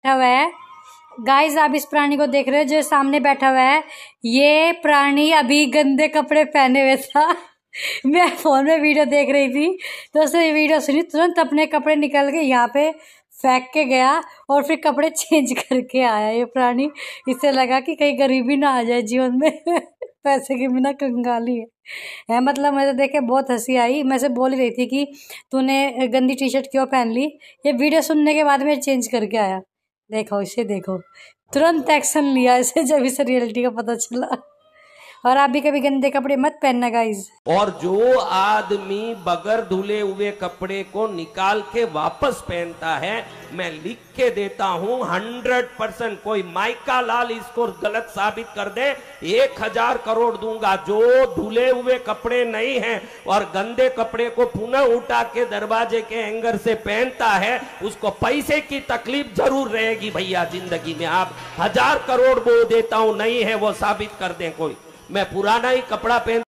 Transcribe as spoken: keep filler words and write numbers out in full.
बैठा हुआ है। गाइस आप इस प्राणी को देख रहे हो जो सामने बैठा हुआ है, ये प्राणी अभी गंदे कपड़े पहने हुए था। मैं फोन में वीडियो देख रही थी तो उसने वीडियो सुनी, तुरंत अपने कपड़े निकल के यहाँ पे फेंक के गया और फिर कपड़े चेंज करके आया। ये प्राणी, इससे लगा कि कहीं गरीबी ना आ जाए जीवन में। पैसे के बिना कंगाली है, है मतलब मुझे देख के बहुत हंसी आई। मैं से बोल रही थी कि तूने गंदी टी शर्ट क्यों पहन ली, ये वीडियो सुनने के बाद में चेंज करके आया। देखो इसे, देखो तुरंत एक्शन लिया इसे जब इसे रियलिटी का पता चला। और आप भी कभी गंदे कपड़े मत पहनना गाइज। और जो आदमी बगैर धुले हुए कपड़े को निकाल के वापस पहनता है, मैं लिख के देता हूं हंड्रेड परसेंट, कोई माइका लाल इसको गलत साबित कर दे, एक हजार करोड़ दूंगा। जो धुले हुए कपड़े नहीं हैं और गंदे कपड़े को पुनः उठा के दरवाजे के हैंगर से पहनता है, उसको पैसे की तकलीफ जरूर रहेगी भैया जिंदगी में। आप हजार करोड़ वो देता हूं, नहीं है वो साबित कर दें कोई। मैं पुराना ही कपड़ा पहन